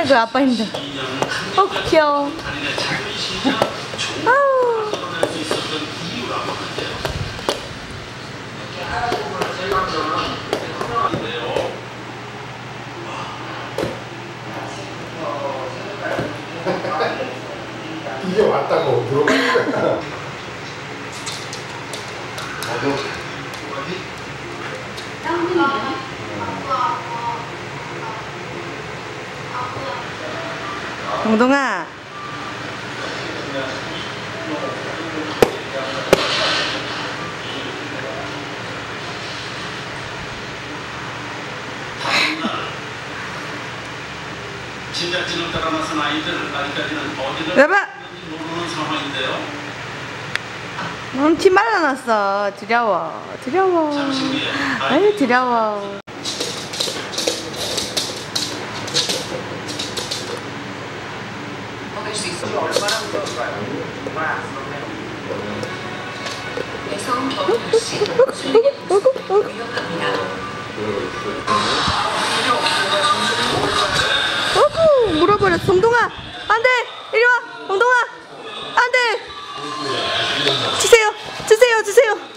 아이고 아빠 힘들어. 귀여워. 아우. 이게 왔다고 들어간 거야. 동동아. 제작진을 따라 나선 아이들 아직까지는 어디를 여보. 모르는 상황인데요. 넌 티 말라놨어. 두려워. 두려워. 아유 두려워. 여성 결혼 시 위험합니다. 물어버렸어. 동동아 안돼. 이리와 동동아 안돼. 주세요 주세요 주세요.